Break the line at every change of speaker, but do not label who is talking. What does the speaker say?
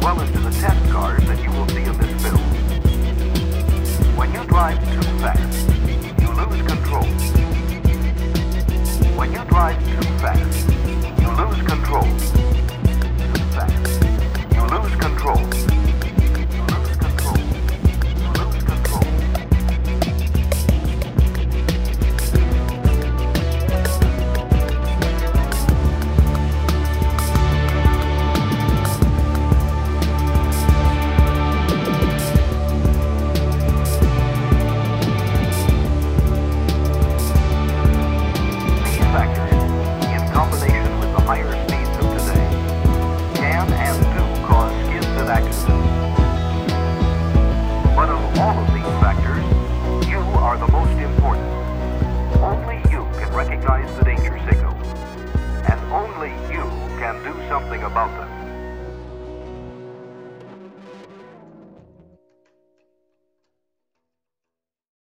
well as to the test cars that you will see in this film. When you drive too fast, you lose control. When you drive too fast, you lose control. Too fast, you lose control. You lose control. You lose control. Recognize the danger signals, and only you can do something about them.